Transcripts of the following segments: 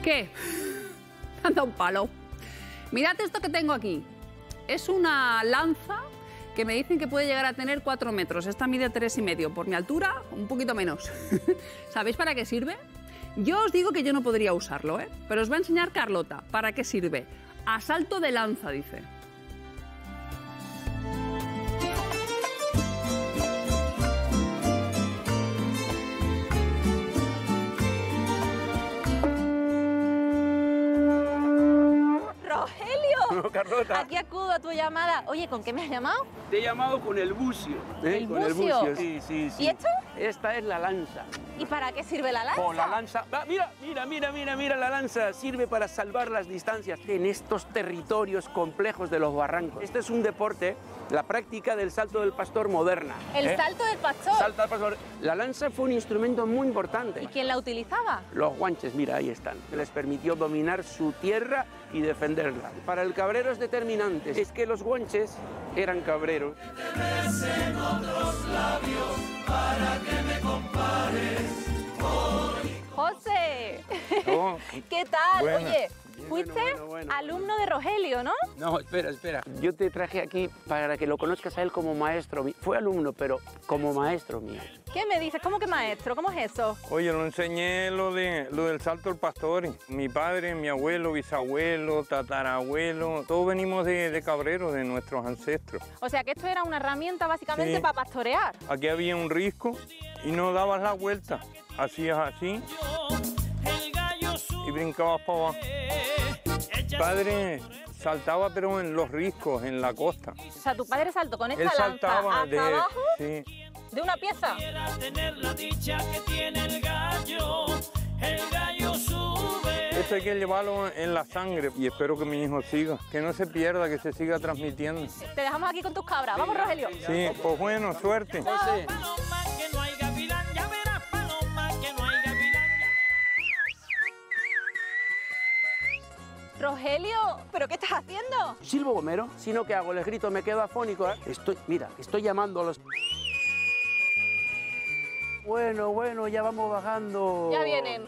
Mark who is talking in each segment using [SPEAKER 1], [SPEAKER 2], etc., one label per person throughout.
[SPEAKER 1] ¿Qué? Anda un palo. Mirad esto que tengo aquí. Es una lanza que me dicen que puede llegar a tener 4 metros. Esta mide 3,5. Por mi altura, un poquito menos. ¿Sabéis para qué sirve? Yo os digo que yo no podría usarlo, ¿eh? Pero os va a enseñar Carlota para qué sirve. Asalto de lanza, dice.
[SPEAKER 2] ¡Rogelio!
[SPEAKER 3] Carlota.
[SPEAKER 2] Aquí acudo a tu llamada. Oye, ¿con qué me has llamado?
[SPEAKER 3] Te he llamado con el bucio.
[SPEAKER 2] ¿El
[SPEAKER 3] Con el
[SPEAKER 2] bucio?
[SPEAKER 3] bucio, sí, sí, sí.
[SPEAKER 2] ¿Y esto?
[SPEAKER 3] Esta es la lanza.
[SPEAKER 2] ¿Y para qué sirve la lanza?
[SPEAKER 3] Con la lanza. Ah, mira, la lanza sirve para salvar las distancias en estos territorios complejos de los barrancos. Este es un deporte, la práctica del salto del pastor moderna.
[SPEAKER 2] ¿El salto del pastor?
[SPEAKER 3] Salto del pastor. La lanza fue un instrumento muy importante.
[SPEAKER 2] ¿Y quién la utilizaba?
[SPEAKER 3] Los guanches, mira, ahí están. Les permitió dominar su tierra y defenderla. Para el cabrero es determinante. Es que los guanches eran cabreros.
[SPEAKER 2] ¡José!
[SPEAKER 4] Oh,
[SPEAKER 2] ¿Qué tal?
[SPEAKER 4] buena.
[SPEAKER 2] Oye, fuiste
[SPEAKER 3] Bueno.
[SPEAKER 2] alumno de Rogelio, ¿no?
[SPEAKER 3] No, espera. Yo te traje aquí para que lo conozcas a él como maestro. Fue alumno, pero como maestro mío.
[SPEAKER 2] ¿Qué me dices? ¿Cómo que maestro? ¿Cómo es eso?
[SPEAKER 4] Oye, lo enseñé lo del salto al pastor. Mi padre, mi abuelo, bisabuelo, tatarabuelo, todos venimos de cabreros, de nuestros ancestros.
[SPEAKER 2] O sea, que esto era una herramienta básicamente
[SPEAKER 4] Sí.
[SPEAKER 2] para pastorear.
[SPEAKER 4] Aquí había un risco y no dabas la vuelta. Hacías así y brincabas para abajo. Mi padre saltaba, pero en los riscos, en la costa.
[SPEAKER 2] O sea, tu padre saltó con esta
[SPEAKER 4] Él
[SPEAKER 2] lanza
[SPEAKER 4] saltaba
[SPEAKER 2] hasta abajo
[SPEAKER 4] sí.
[SPEAKER 2] de una pieza.
[SPEAKER 4] Esto hay que llevarlo en la sangre y espero que mi hijo siga, que no se pierda, que se siga transmitiendo.
[SPEAKER 2] Te dejamos aquí con tus cabras. Vamos, Rogelio.
[SPEAKER 4] Sí, pues bueno, suerte.
[SPEAKER 3] José.
[SPEAKER 2] Rogelio, ¿pero qué estás haciendo?
[SPEAKER 3] Silbo gomero, sino que hago, les grito, me quedo afónico. Estoy llamando a los... Bueno, ya vamos bajando.
[SPEAKER 2] Ya vienen.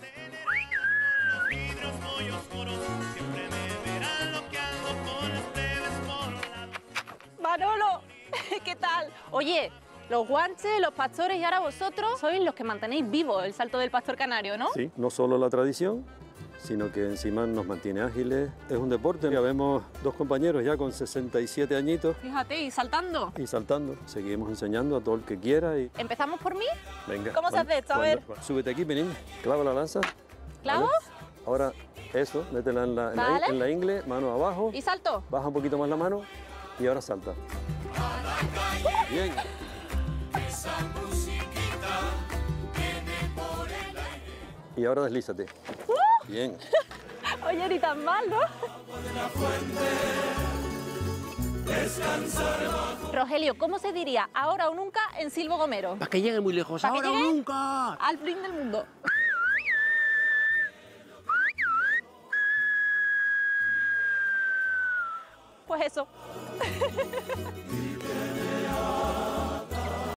[SPEAKER 2] Manolo, ¿qué tal? Oye, los guanches, los pastores y ahora vosotros sois los que mantenéis vivo el salto del pastor canario, ¿no?
[SPEAKER 5] Sí, no solo la tradición, sino que encima nos mantiene ágiles. Es un deporte, ya vemos 2 compañeros ya con 67 añitos
[SPEAKER 2] Fíjate, y saltando.
[SPEAKER 5] y saltando. Seguimos enseñando a todo el que quiera y
[SPEAKER 2] ¿Empezamos por mí?
[SPEAKER 5] venga.
[SPEAKER 2] ¿Cómo se hace esto? A ver.
[SPEAKER 5] Súbete aquí, vení, clava la lanza.
[SPEAKER 2] ¿Clavos?
[SPEAKER 5] ¿vale? Ahora eso, métela
[SPEAKER 2] Vale.
[SPEAKER 5] en la ingle, mano abajo,
[SPEAKER 2] ¿Y salto?
[SPEAKER 5] baja un poquito más la mano y ahora salta. Bien. Y ahora deslízate. Bien.
[SPEAKER 2] Oye, ni tan mal, ¿no? Rogelio, ¿cómo se diría ahora o nunca en silbo gomero?
[SPEAKER 3] Para que llegue muy lejos.
[SPEAKER 2] ¿Para que
[SPEAKER 3] Ahora o
[SPEAKER 2] llegue?
[SPEAKER 3] nunca.
[SPEAKER 2] Al fin del mundo. Pues eso.